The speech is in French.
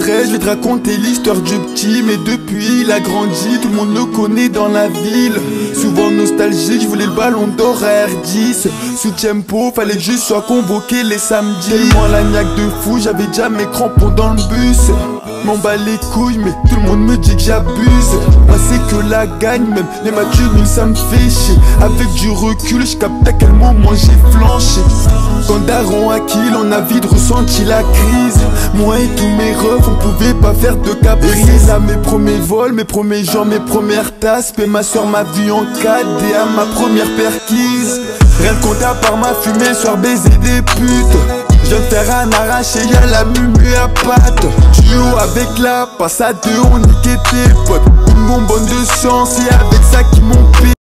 vrai, je vais te raconter l'histoire du petit. Mais depuis il a grandi, tout le monde le connaît dans la ville. Souvent nostalgique, je voulais le ballon d'or à R10. Sous tempo, fallait que je sois convoqué les samedis. Tellement la niaque de fou, j'avais déjà mes crampons dans le bus. M'en bats les couilles, mais tout le monde me dit que j'abuse. Moi c'est que la gagne, même les matchs nuls ça me fait chier. Avec du recul, je capte à quel moment j'ai flanché. Quand Daron a kill, on a vite ressenti la crise. Moi et tous mes refs, on pouvait pas faire de caprice. Et là mes premiers vols, mes premiers jours, mes premières tasses. Paie ma soeur ma vie en 4D à ma première perquise. Rien de compte à part ma fumée, soir baiser des putes. Je viens de faire un arraché, y'a la mumu à patte. Duo avec la passe à deux, on niquait tes potes. Une bonbonne de chance et avec ça qui m'ont payé.